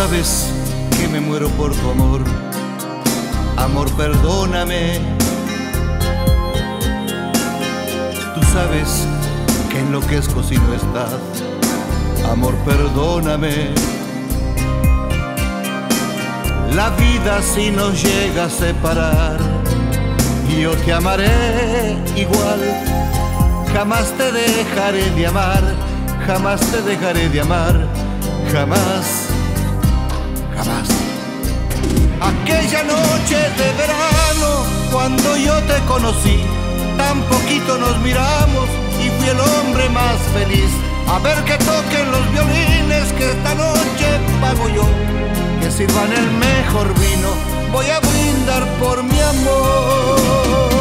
sabes que me muero por tu amor. Amor, perdóname. Tú sabes que enloquezco si no estás. Amor, perdóname. La vida si nos llega a separar, yo te amaré igual. Jamás te dejaré de amar, jamás te dejaré de amar, jamás, jamás. Aquella noche de verano, cuando yo te conocí, tan poquito nos miramos y fui el hombre más feliz. A ver que toquen los violines, que esta noche pago yo, que sirvan el mejor vino, voy a brindar por mi amor.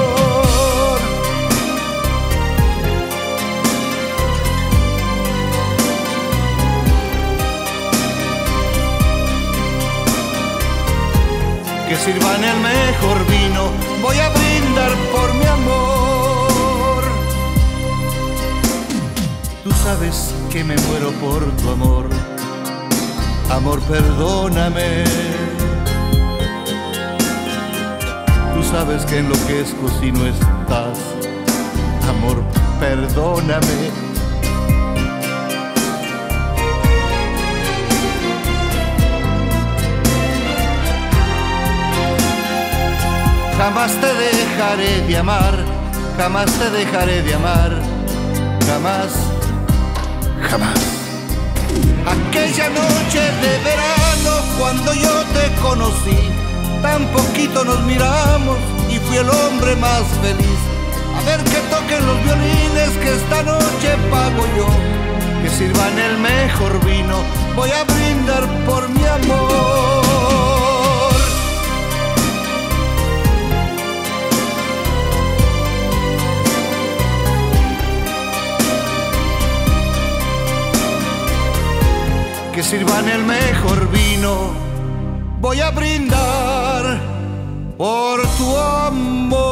Que sirvan el mejor vino, voy a brindar por mi amor. Tú sabes que me muero por tu amor. Amor, perdóname. Tú sabes que enloquezco si no estás. Amor, perdóname. Jamás te dejaré de amar, jamás te dejaré de amar, jamás, jamás. Aquella noche de verano, cuando yo te conocí, tan poquito nos miramos y fui el hombre más feliz. A ver que toquen los violines, que esta noche pago yo, que sirvan el mejor vino, voy a brindar por mi amor. Que sirvan el mejor vino, voy a brindar por tu amor.